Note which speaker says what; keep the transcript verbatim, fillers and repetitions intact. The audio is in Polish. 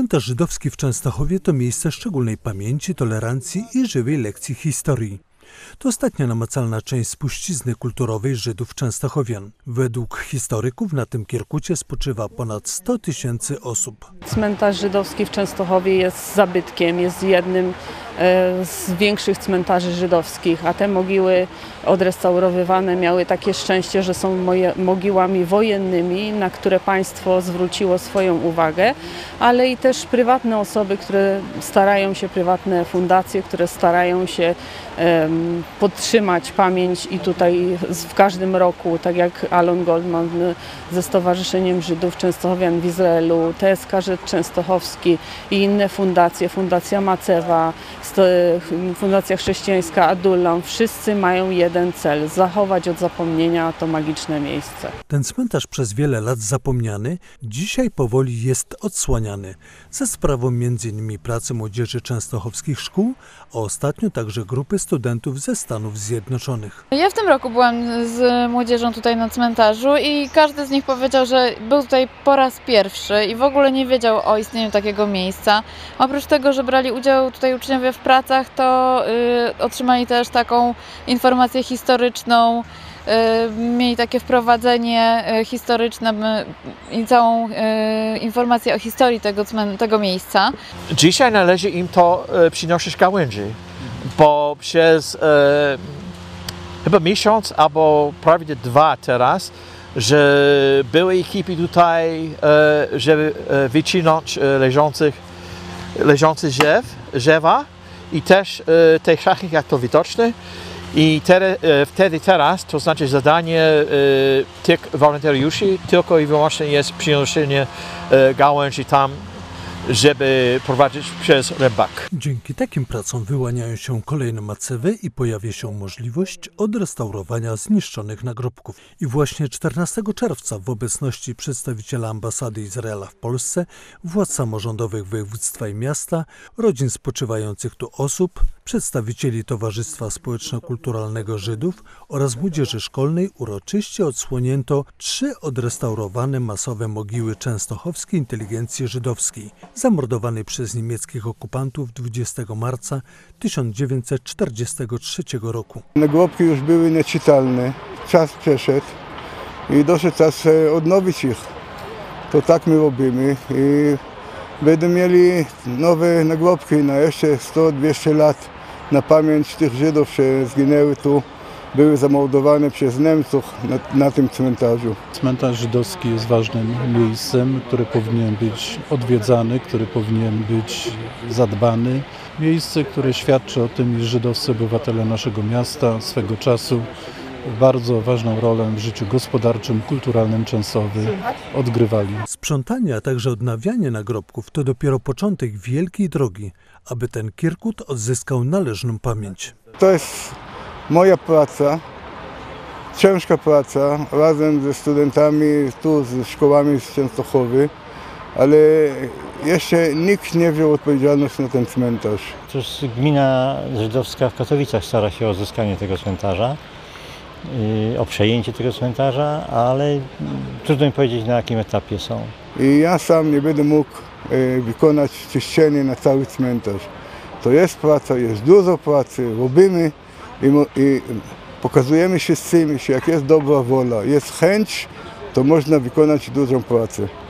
Speaker 1: Cmentarz żydowski w Częstochowie to miejsce szczególnej pamięci, tolerancji i żywej lekcji historii. To ostatnia namacalna część spuścizny kulturowej Żydów częstochowian. Według historyków na tym Kirkucie spoczywa ponad sto tysięcy osób.
Speaker 2: Cmentarz żydowski w Częstochowie jest zabytkiem, jest jednym z większych cmentarzy żydowskich, a te mogiły odrestaurowywane miały takie szczęście, że są mogiłami wojennymi, na które państwo zwróciło swoją uwagę, ale i też prywatne osoby, które starają się, prywatne fundacje, które starają się um, podtrzymać pamięć i tutaj w każdym roku, tak jak Alon Goldman ze Stowarzyszeniem Żydów Częstochowian w Izraelu, T S K Żyd Częstochowski i inne fundacje, Fundacja Macewa, Fundacja Chrześcijańska Adullam, wszyscy mają jeden cel – zachować od zapomnienia to magiczne miejsce.
Speaker 1: Ten cmentarz przez wiele lat zapomniany, dzisiaj powoli jest odsłaniany za sprawą między innymi pracy młodzieży częstochowskich szkół, a ostatnio także grupy studentów ze Stanów Zjednoczonych.
Speaker 3: Ja w tym roku byłam z młodzieżą tutaj na cmentarzu i każdy z nich powiedział, że był tutaj po raz pierwszy i w ogóle nie wiedział o istnieniu takiego miejsca. Oprócz tego, że brali udział tutaj uczniowie w pracach, to y, otrzymali też taką informację historyczną, y, mieli takie wprowadzenie y, historyczne y, i całą y, informację o historii tego, tego miejsca.
Speaker 4: Dzisiaj należy im to y, przynosić gałęzi, bo przez y, chyba miesiąc albo prawie dwa teraz, że były ekipy tutaj, y, żeby y, wycinać y, leżących, leżący drzew, drzewa. I też e, te szachy, jak to widoczne. I te, e, wtedy teraz, to znaczy zadanie e, tych wolontariuszy tylko i wyłącznie jest przynoszenie e, gałęzi tam, żeby prowadzić przez rybak.
Speaker 1: Dzięki takim pracom wyłaniają się kolejne macewy i pojawia się możliwość odrestaurowania zniszczonych nagrobków. I właśnie czternastego czerwca w obecności przedstawiciela ambasady Izraela w Polsce, władz samorządowych województwa i miasta, rodzin spoczywających tu osób, przedstawicieli Towarzystwa Społeczno-Kulturalnego Żydów oraz młodzieży szkolnej uroczyście odsłonięto trzy odrestaurowane masowe mogiły częstochowskiej inteligencji żydowskiej, zamordowanej przez niemieckich okupantów dwudziestego marca tysiąc dziewięćset czterdziestego trzeciego roku.
Speaker 5: Nagrobki już były nieczytelne, czas przeszedł i doszedł czas odnowić ich. To tak my robimy i będą mieli nowe nagrobki na jeszcze sto dwieście lat na pamięć tych Żydów, które zginęły tu, były zamordowane przez Niemców na, na tym cmentarzu.
Speaker 6: Cmentarz żydowski jest ważnym miejscem, które powinien być odwiedzany, który powinien być zadbany. Miejsce, które świadczy o tym, iż żydowscy obywatele naszego miasta swego czasu bardzo ważną rolę w życiu gospodarczym, kulturalnym Częstochowy odgrywali.
Speaker 1: Sprzątanie, a także odnawianie nagrobków to dopiero początek wielkiej drogi, aby ten Kirkut odzyskał należną pamięć.
Speaker 5: To jest moja praca, ciężka praca, razem ze studentami tu, z szkołami z Częstochowy, ale jeszcze nikt nie wziął odpowiedzialności na ten cmentarz.
Speaker 7: Cóż, gmina żydowska w Katowicach stara się o odzyskanie tego cmentarza, o przejęcie tego cmentarza, ale trudno mi powiedzieć, na jakim etapie są.
Speaker 5: I ja sam nie będę mógł wykonać czyszczenie na cały cmentarz. To jest praca, jest dużo pracy, robimy i, i pokazujemy się z tym, że jak jest dobra wola, jest chęć, to można wykonać dużą pracę.